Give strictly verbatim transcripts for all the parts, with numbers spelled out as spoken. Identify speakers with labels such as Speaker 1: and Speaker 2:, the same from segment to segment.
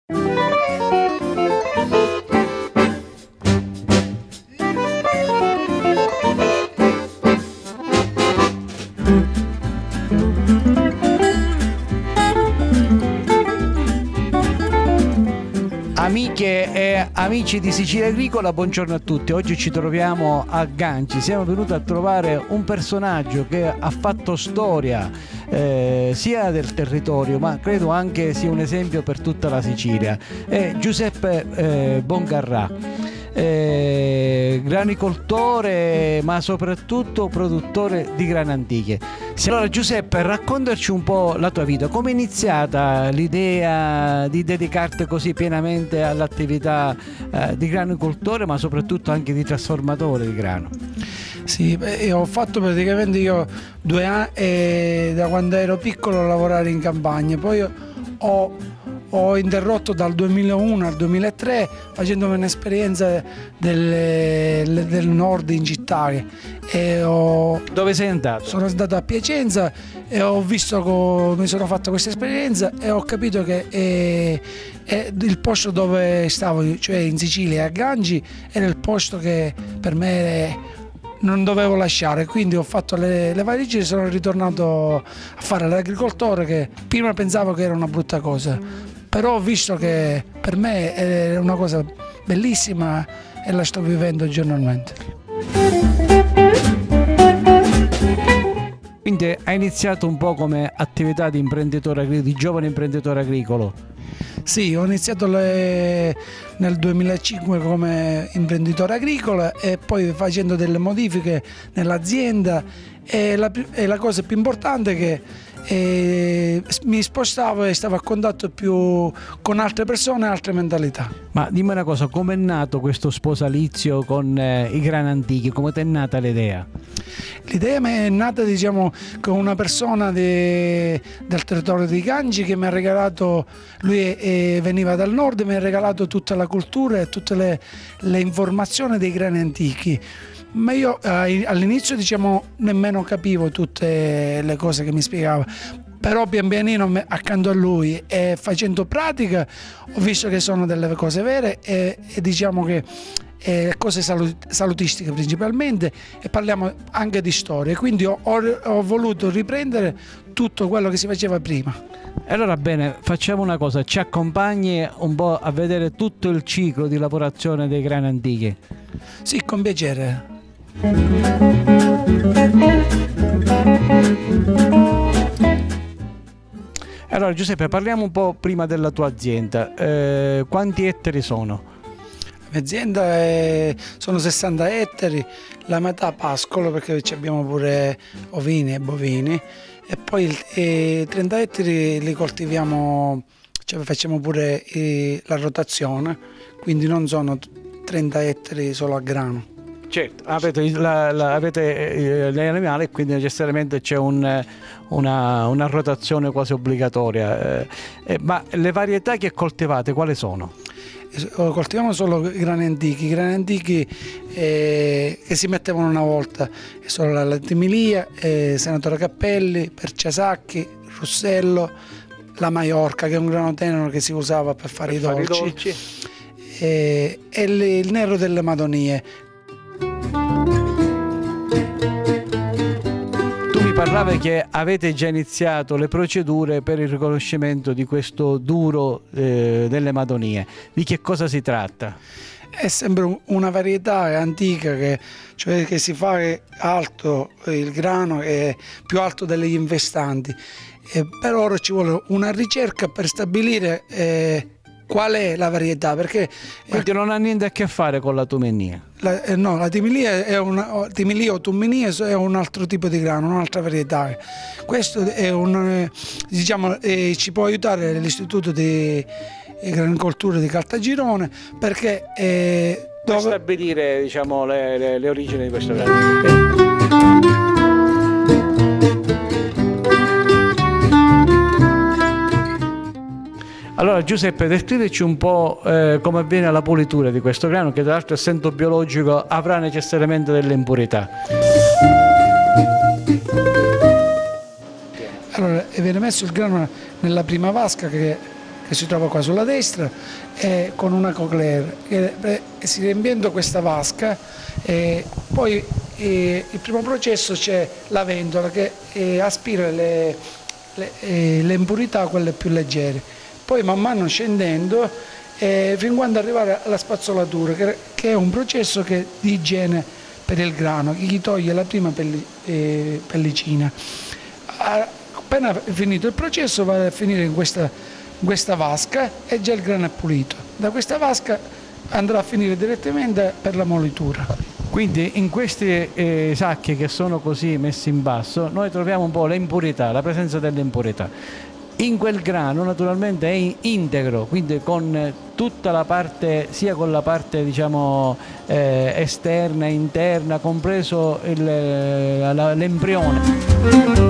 Speaker 1: Amiche e amici di Sicilia Agricola, buongiorno a tutti. Oggi ci troviamo a Ganci. Siamo venuti a trovare un personaggio che ha fatto storia eh, sia del territorio, ma credo anche sia un esempio per tutta la Sicilia. È Giuseppe eh, Bongarrà. Eh, granicoltore, ma soprattutto produttore di grane antiche. Allora Giuseppe, raccontaci un po' la tua vita, come è iniziata l'idea di dedicarti così pienamente all'attività eh, di granicoltore, ma soprattutto anche di trasformatore di grano?
Speaker 2: Sì, beh, ho fatto praticamente io due anni eh, da quando ero piccolo a lavorare in campagna, poi ho Ho interrotto dal duemilauno al duemilatré facendo un'esperienza del, del nord in città. E ho,
Speaker 1: Dove sei andato?
Speaker 2: Sono andato a Piacenza e ho visto come mi sono fatto questa esperienza e ho capito che è, è il posto dove stavo, cioè in Sicilia, a Ganci, era il posto che per me non dovevo lasciare, quindi ho fatto le, le valigie e sono ritornato a fare l'agricoltore, che prima pensavo che era una brutta cosa, però ho visto che per me è una cosa bellissima e la sto vivendo giornalmente.
Speaker 1: Quindi hai iniziato un po' come attività di imprenditore agricolo, di giovane imprenditore agricolo?
Speaker 2: Sì, ho iniziato le, nel duemilacinque come imprenditore agricolo e poi facendo delle modifiche nell'azienda, e la, e la cosa più importante è che e mi spostavo e stavo a contatto più con altre persone e altre mentalità.
Speaker 1: Ma dimmi una cosa, come è nato questo sposalizio con eh, i grani antichi? Come ti è nata l'idea?
Speaker 2: L'idea mi è nata, diciamo, con una persona de, del territorio di Ganci che mi ha regalato, lui eh, veniva dal nord, mi ha regalato tutta la cultura e tutte le, le informazioni dei grani antichi. Ma io eh, all'inizio, diciamo, nemmeno capivo tutte le cose che mi spiegava, però pian pianino accanto a lui e facendo pratica ho visto che sono delle cose vere e, e diciamo che eh, cose salut salutistiche principalmente, e parliamo anche di storia, quindi ho, ho, ho voluto riprendere tutto quello che si faceva prima.
Speaker 1: Allora bene, facciamo una cosa, ci accompagni un po' a vedere tutto il ciclo di lavorazione dei grani antichi?
Speaker 2: Sì, con piacere.
Speaker 1: Allora Giuseppe, parliamo un po' prima della tua azienda. Eh, quanti ettari sono?
Speaker 2: La mia azienda è, sono sessanta ettari, la metà pascolo perché abbiamo pure ovini e bovini, e poi eh, trenta ettari li coltiviamo, cioè facciamo pure eh, la rotazione, quindi non sono trenta ettari solo a grano.
Speaker 1: Certo, avete, la, la, avete gli animali e quindi necessariamente c'è un, una, una rotazione quasi obbligatoria. Eh, eh, ma le varietà che coltivate quali sono?
Speaker 2: Coltiviamo solo grani antichi, grani antichi eh, che si mettevano una volta, sono la Latimilia, eh, Senatore Cappelli, Perciasacchi, Russello, la Maiorca, che è un grano tenero che si usava per fare, per i, fare dolci, i dolci, eh, e il, il nero delle Madonie.
Speaker 1: Tu mi parlavi che avete già iniziato le procedure per il riconoscimento di questo duro eh, delle Madonie. Di che cosa si tratta?
Speaker 2: È sempre una varietà antica che, cioè, che si fa alto, il grano è più alto degli infestanti, e per ora ci vuole una ricerca per stabilire eh, qual è la varietà, perché
Speaker 1: quindi non ha niente a che fare con la tumenia.
Speaker 2: La, eh, no, la timilia, è una, timilia o tumenia è un altro tipo di grano, un'altra varietà. Questo è un, diciamo, eh, ci può aiutare l'Istituto di Granicoltura di Caltagirone, perché eh,
Speaker 1: dove... per stabilire, diciamo, le, le, le origini di questo grano. Allora Giuseppe, descriveci un po' eh, come avviene la pulitura di questo grano, che tra l'altro essendo biologico avrà necessariamente delle impurità.
Speaker 2: Allora viene messo il grano nella prima vasca che che si trova qua sulla destra, e con una cochlear, che, eh, si riempiendo questa vasca, eh, poi eh, il primo processo c'è la ventola che eh, aspira le, le, eh, le impurità, quelle più leggere, poi man mano scendendo eh, fin quando arrivare alla spazzolatura, che, che è un processo che, di igiene per il grano, che gli toglie la prima pelli, eh, pellicina. Appena finito il processo va a finire in questa, in questa vasca e già il grano è pulito. Da questa vasca andrà a finire direttamente per la molitura.
Speaker 1: Quindi in questi eh, sacchi che sono così messi in basso noi troviamo un po' le impurità, la presenza delle impurità. In quel grano naturalmente è integro, quindi con tutta la parte, sia con la parte diciamo eh, esterna, interna, compreso l'embrione.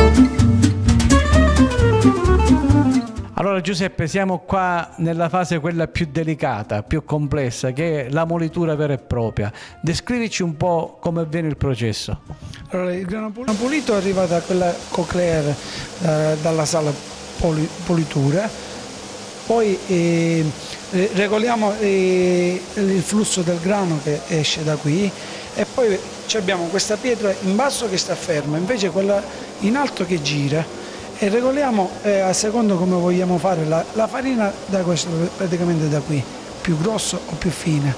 Speaker 1: Allora Giuseppe, siamo qua nella fase quella più delicata, più complessa, che è la molitura vera e propria. Descrivici un po' come avviene il processo.
Speaker 2: Allora, il grano pulito arriva da quella cochlear, eh, dalla sala poli, politura, poi eh, regoliamo eh, il flusso del grano che esce da qui e poi abbiamo questa pietra in basso che sta ferma, invece quella in alto che gira. E regoliamo eh, a secondo come vogliamo fare la, la farina, da questo, praticamente da qui, più grosso o più fine.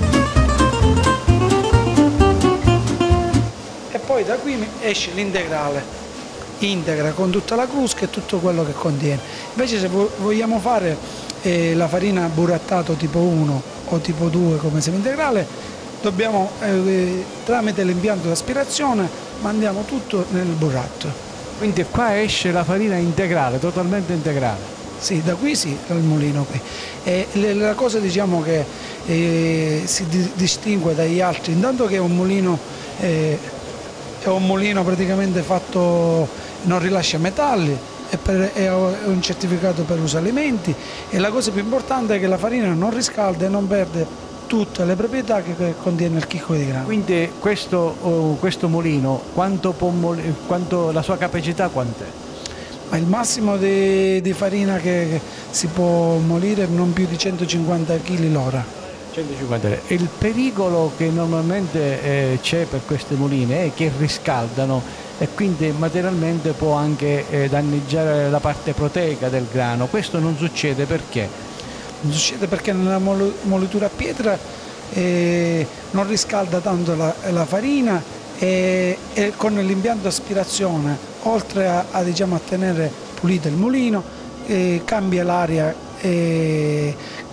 Speaker 2: E poi da qui esce l'integrale, integra con tutta la crusca e tutto quello che contiene. Invece se vogliamo fare eh, la farina burattato tipo uno o tipo due come semi-integrale, dobbiamo eh, tramite l'impianto d'aspirazione mandiamo tutto nel burratto.
Speaker 1: Quindi qua esce la farina integrale, totalmente integrale.
Speaker 2: Sì, da qui sì, dal mulino qui. E la cosa diciamo che eh, si di distingue dagli altri, intanto che è un mulino, eh, è un mulino praticamente fatto, non rilascia metalli, è, per, è un certificato per uso alimenti, e la cosa più importante è che la farina non riscalda e non perde tutte le proprietà che contiene il chicco di grano.
Speaker 1: Quindi questo, oh, questo mulino, quanto può quanto, la sua capacità quant'è?
Speaker 2: Ma il massimo di, di farina che, che si può molire è non più di centocinquanta chili l'ora.
Speaker 1: centocinquanta. Il pericolo che normalmente eh, c'è per queste muline è che riscaldano e quindi materialmente può anche eh, danneggiare la parte proteica del grano. Questo non succede perché?
Speaker 2: Non succede perché nella molitura a pietra eh, non riscalda tanto la, la farina e, e con l'impianto aspirazione, oltre a, a, diciamo, a tenere pulito il mulino, eh, cambia l'aria, eh,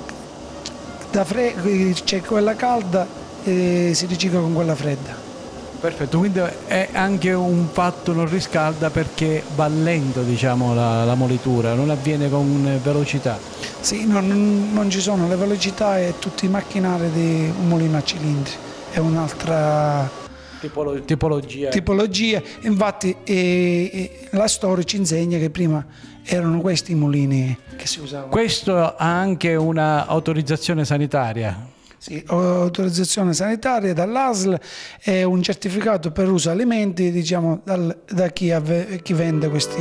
Speaker 2: c'è quella calda e si ricicla con quella fredda.
Speaker 1: Perfetto, quindi è anche un fatto, non riscalda perché va lento, diciamo, la, la molitura, non avviene con velocità.
Speaker 2: Sì, non, non ci sono le velocità e tutti i macchinari di un mulino a cilindri, è un'altra
Speaker 1: Tipolo, tipologia.
Speaker 2: tipologia. Infatti eh, la storia ci insegna che prima erano questi i mulini che si usavano.
Speaker 1: Questo ha anche un'autorizzazione sanitaria.
Speaker 2: Sì, autorizzazione sanitaria dall'A S L e un certificato per uso alimenti, diciamo, dal, da chi, ave, chi vende questi.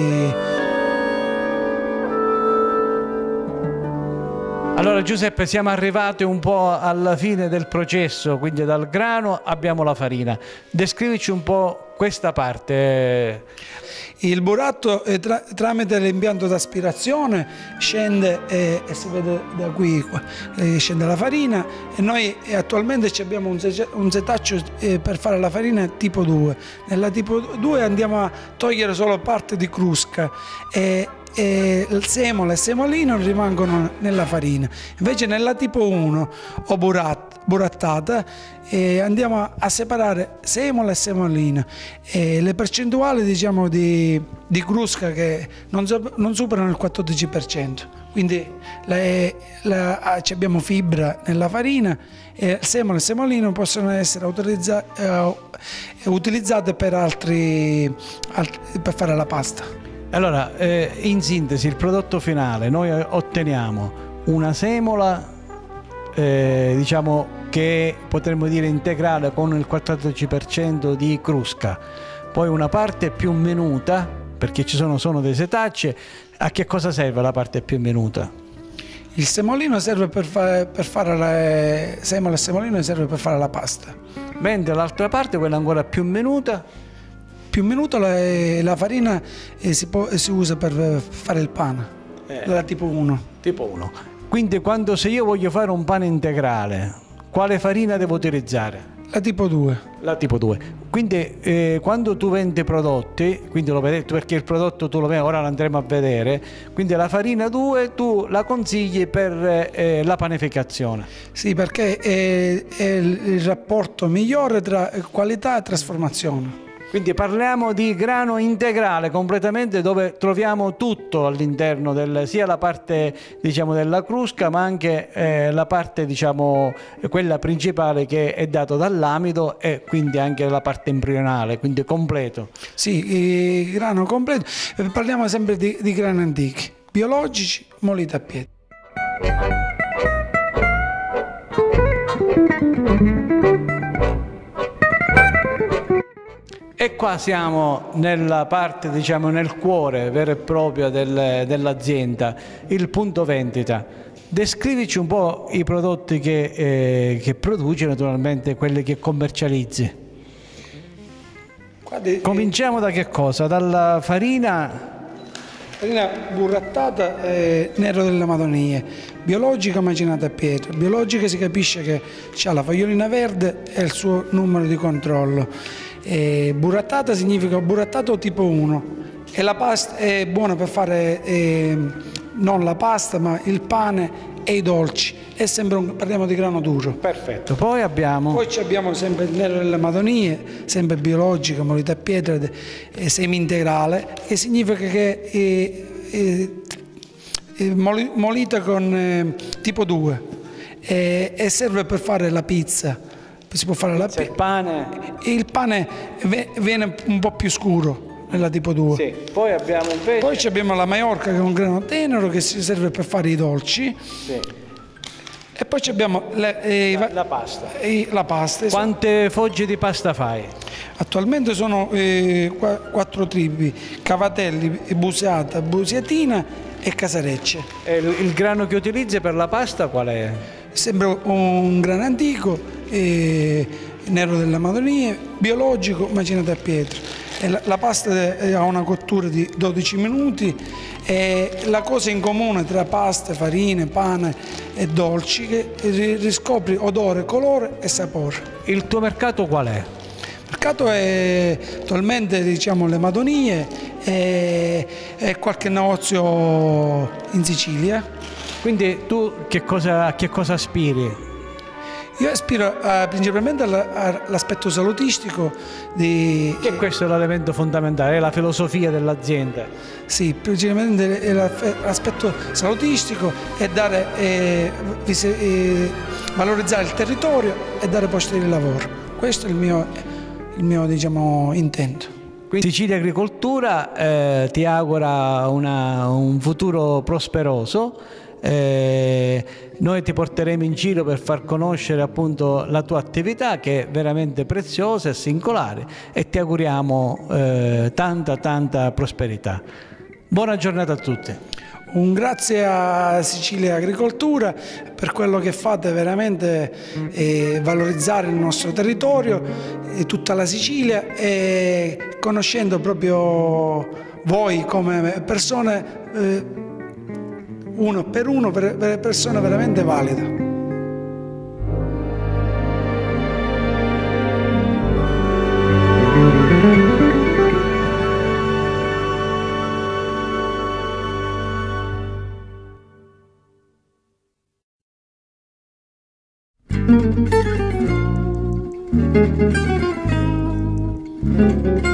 Speaker 1: Allora Giuseppe, siamo arrivati un po' alla fine del processo, quindi dal grano abbiamo la farina. Descrivici un po' questa parte.
Speaker 2: Il buratto eh, tra, tramite l'impianto d'aspirazione scende eh, e si vede da qui qua, eh, scende la farina e noi eh, attualmente abbiamo un, un setaccio eh, per fare la farina tipo due. Nella tipo due andiamo a togliere solo parte di crusca e, e il semola e il semolino rimangono nella farina. Invece nella tipo uno o burat, burattata eh, andiamo a, a separare semola e semolina e le percentuali, diciamo, di, di crusca che non, non superano il quattordici per cento, quindi le, la, abbiamo fibra nella farina e il semola e il semolino possono essere autorizzate, eh, utilizzate per, altri, altri, per fare la pasta.
Speaker 1: Allora, eh, in sintesi, il prodotto finale, noi otteniamo una semola, eh, diciamo che potremmo dire integrale con il quattordici per cento di crusca, poi una parte più minuta, perché ci sono, sono dei setacci. A che cosa serve la parte più minuta?
Speaker 2: Il semolino serve per, fa- per fare le semola e semolino serve per fare la pasta.
Speaker 1: Mentre l'altra parte, quella ancora più minuta,
Speaker 2: Più minuto la, la farina eh, si, può- si usa per fare il pane,
Speaker 1: Eh.
Speaker 2: la tipo uno.
Speaker 1: tipo uno. Quindi quando se io voglio fare un pane integrale, quale farina devo utilizzare?
Speaker 2: La tipo due.
Speaker 1: La tipo due. Quindi eh, quando tu vendi prodotti, quindi lo vedi, perché il prodotto tu lo vedi, ora lo andremo a vedere, quindi la farina due tu la consigli per eh, la panificazione.
Speaker 2: Sì, perché è, è il il rapporto migliore tra qualità e trasformazione.
Speaker 1: Quindi parliamo di grano integrale completamente, dove troviamo tutto all'interno, del, sia la parte diciamo della crusca, ma anche eh, la parte diciamo quella principale che è data dall'amido, e quindi anche la parte embrionale, quindi completo.
Speaker 2: Sì, il grano completo. Eh, Parliamo sempre di, di grani antichi, biologici, moliti a piede.
Speaker 1: E qua siamo nella parte, diciamo, nel cuore vero e proprio del- dell'azienda, il punto vendita. Descrivici un po' i prodotti che, eh, che produci, naturalmente quelli che commercializzi.
Speaker 2: Qua de-
Speaker 1: Cominciamo da che cosa? Dalla farina,
Speaker 2: farina burrattata e nero delle Madonie, biologica macinata a pietra. Biologica si capisce che ha la fogliolina verde e il suo numero di controllo. E burrattata significa burrattato tipo uno. E la pasta è buona per fare eh, non la pasta ma il pane e i dolci. È sempre un, parliamo di grano duro.
Speaker 1: perfetto. Poi abbiamo
Speaker 2: Poi ci abbiamo sempre il nero delle Madonie, sempre biologica, molita a pietra e semi integrale, che significa che è, è- è moli- molita con eh, tipo due e, e serve per fare la pizza. Si può fare la
Speaker 1: il
Speaker 2: pizza.
Speaker 1: pane.
Speaker 2: Il pane ve- viene un po' più scuro nella tipo due.
Speaker 1: Sì. Poi abbiamo invece
Speaker 2: Poi ci abbiamo la Maiorca che è un grano tenero che si serve per fare i dolci.
Speaker 1: sì,
Speaker 2: E poi ci abbiamo le- eh, i va-
Speaker 1: la pasta.
Speaker 2: eh, la pasta.
Speaker 1: Quante fogge di pasta fai?
Speaker 2: Attualmente sono eh, qua- quattro tipi: cavatelli, buseata, busiatina e casarecce.
Speaker 1: E il, il grano che utilizzi per la pasta qual è?
Speaker 2: Sembra un grano antico, eh, nero della Madonie, biologico, macinato a pietra. E la, la pasta eh, ha una cottura di dodici minuti. E la cosa in comune tra pasta, farine, pane e dolci che ri- riscopri odore, colore e sapore.
Speaker 1: Il tuo mercato qual è?
Speaker 2: Il mercato è attualmente diciamo le Madonie e, e qualche negozio in Sicilia.
Speaker 1: Quindi tu che cosa, a che cosa aspiri?
Speaker 2: Io aspiro a- principalmente alla- all'aspetto salutistico di,
Speaker 1: Che questo è l'elemento fondamentale, è la filosofia dell'azienda.
Speaker 2: sì, principalmente è la- è l'aspetto salutistico e dare, eh, vise- eh, valorizzare il territorio e dare posti di lavoro. Questo è il mio, il mio diciamo, intento.
Speaker 1: Quindi Sicilia Agricoltura eh, ti augura una- un futuro prosperoso. Eh, noi ti porteremo in giro per far conoscere appunto la tua attività, che è veramente preziosa e singolare, e ti auguriamo eh, tanta tanta prosperità. Buona giornata a tutti.
Speaker 2: Un grazie a Sicilia Agricoltura per quello che fate veramente, eh, valorizzare il nostro territorio e tutta la Sicilia, e conoscendo proprio voi come persone, eh, uno per uno, per, per persone veramente valide.
Speaker 3: Thank you.